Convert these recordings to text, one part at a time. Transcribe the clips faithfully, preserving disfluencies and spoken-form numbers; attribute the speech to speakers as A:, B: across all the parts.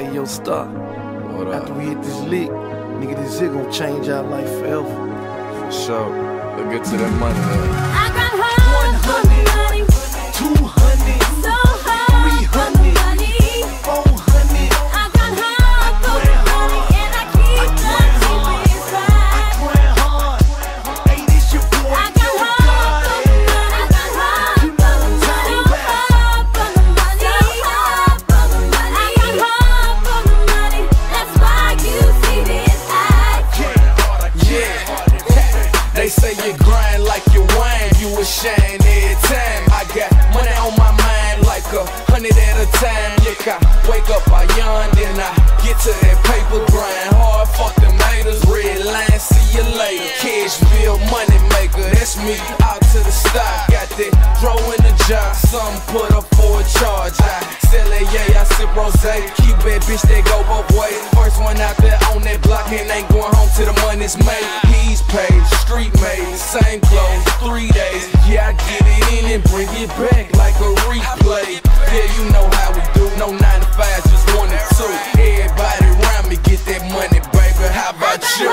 A: Hey, yo, Star.
B: What up?
A: After we hit this lick, nigga, this shit gon' change our life forever.
B: For sure. Let's get to that money, man.
C: I got home for the money,
A: two hundred,
C: so hard for the money,
A: four hundred.
C: I got home for the money, and I keep the cheapest ride.
A: Grind hard. Hey, this your boy.
C: I got home for the money, I got home for the money, so hard for the money, so hard for the money. I got home for the money, that's why you see this act.
B: Yeah, they say you grind like you wine, you a shine every time. I got money on my mind like a hundred at a time. Look, I wake up, I yawn, then I get to that paper grind hard. Fuck them haters, red line, see you later. Cash bill, money maker, that's me. Out to the stock, got that throw in the jar. Some put up for a charge. I sell it, yeah, I sip rose. Keep that bitch, they go both ways. First one out there on that block and ain't going home till the money's made. He's paid, street made, same clothes, three days. Yeah, I get it in and bring it back like a replay. Yeah, you know how we do. No nine to five, just one and two. Everybody around me get that money, baby. How about you?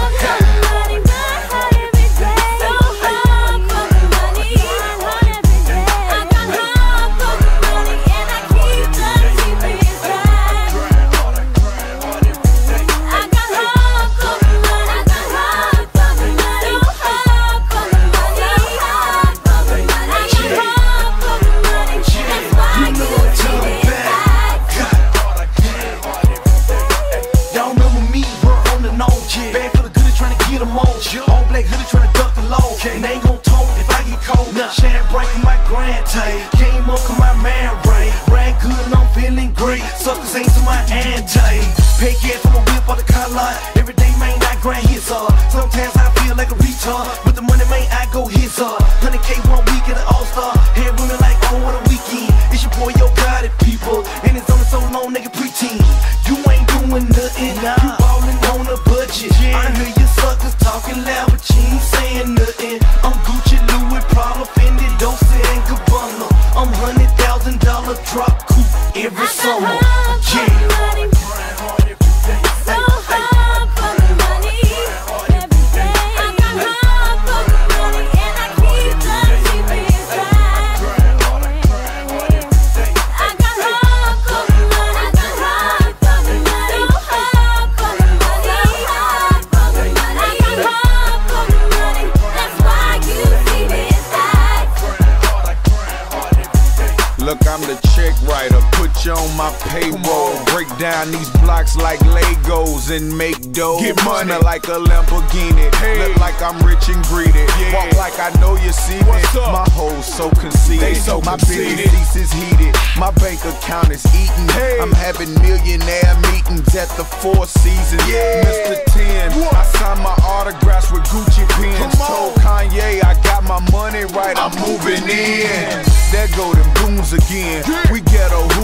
A: All black hoodie tryna duck the law. And they ain't gon' talk if I get cold. Nah. Shine bright for my grand tape. Came up with my man Ray. Ran good and I'm feeling great. Suckers ain't to my ante. Pay cash from a whip on the car lot. Every day, man, I grind his up. Sometimes I feel like a retard. With the money, man, I go his up. one hundred K one week at an all-star. Had women like, oh, what a weekend. It's your boy, yo, got it, people. And it's only so long, nigga, preteen. You ain't doing nothing. Nah. You ballin' on a budget. Yeah. I hear you suckers talking loud, but you ain't saying nothing. I'm Gucci, Louis, Prada, Fendi, Dolce and Gabbana. I'm hundred thousand dollar drop coupe every summer. Yeah.
B: Look, I'm the check writer, put you on my payroll. Break down these blocks like Legos and make dough. Get money. Smell like a Lamborghini, hey. Look like I'm rich and greedy, yeah. Walk like I know you see me. My hoes so conceited, they so my business is heated. My bank account is eating, hey. I'm having millionaire meetings at the Four Seasons, yeah. Mister Tenn, I signed my autographs with Gucci pens. Told Kanye I got my money right, I'm moving in. There go them goons again. We ghetto